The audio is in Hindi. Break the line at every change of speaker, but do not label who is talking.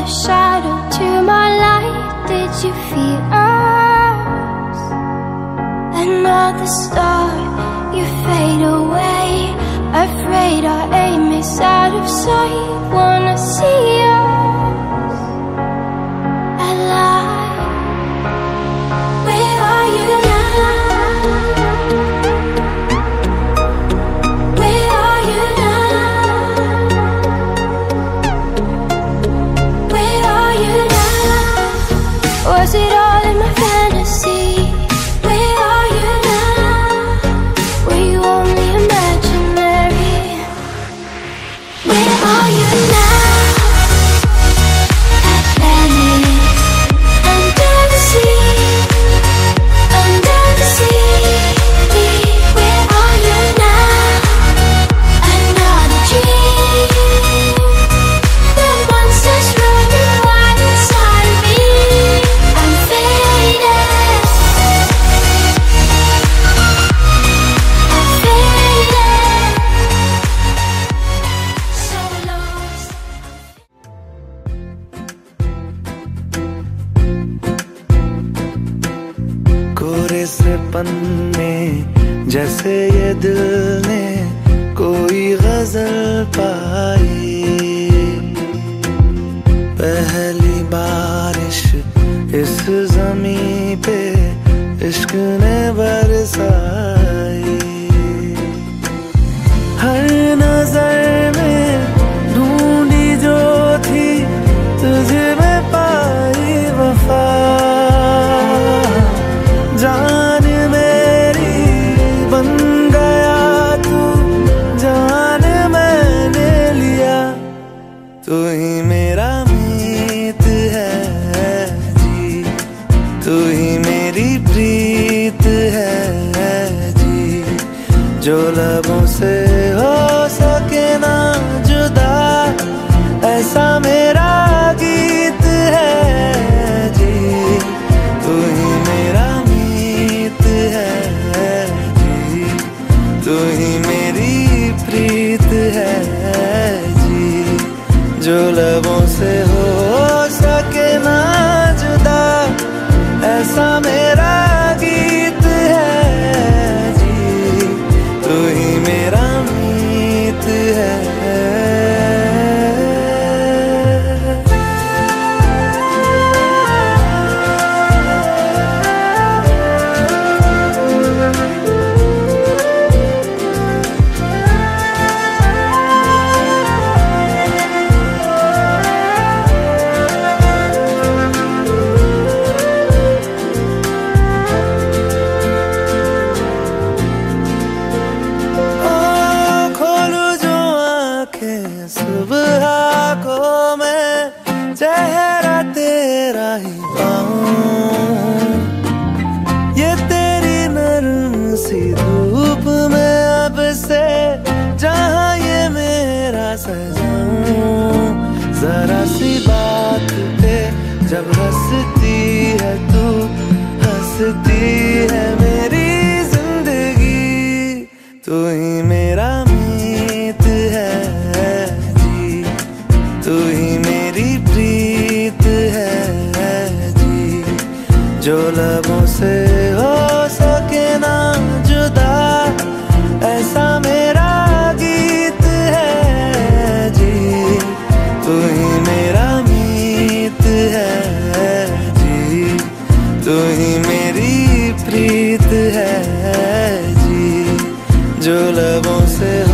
another shadow to my light. Did you feel us? Another star, you fade away. Afraid our aim is out of sight. Wanna see us alive. Where are you now? Where are you now? Where are you now? Was it all in my fantasy? Where are you now? Were you only imaginary? Where are you now? Atlantis, under the sea, under the sea. Where are you now? Another dream. The monsters running wild inside of me. I'm faded. I'm faded. So lost.
कोरे से पन्ने जैसे ये दिल ने कोई गजल पाई। पहली बारिश इस ज़मीं पे इश्क ने बरसाई। हर नजर में ढूंढी जो थी तुझे में पाई वफा। जान मेरी बन गया तू, जान मैंने लिया। तू ही मेरा मीत है जी, तू ही मेरी प्रीत है जी। जो लबों से हो सके ना जुदा, ऐसा मेरा गीत है जी। तू ही मेरा मीत है जी, तू ही मेरी प्रीत है जी। जो लबों से हो सके ना जुदा, ऐसा मेरा गीत है जी। तू ही मेरा मीत है। सुबह को मैं चेहरा तेरा ही पाऊं। ये तेरी नरम सी धूप में अब से जहाँ ये मेरा सजाऊं। जरा सी बात पे जब हंसती है तू, हंसती है मेरी जिंदगी। तू ही मेरा मीत है जी, तू ही मेरी प्रीत है जी। जो लबों से हो सके ना जुदा, ऐसा मेरा गीत है जी। तू ही मेरा मीत है जी, तू ही मेरी प्रीत है जी। जो लबों से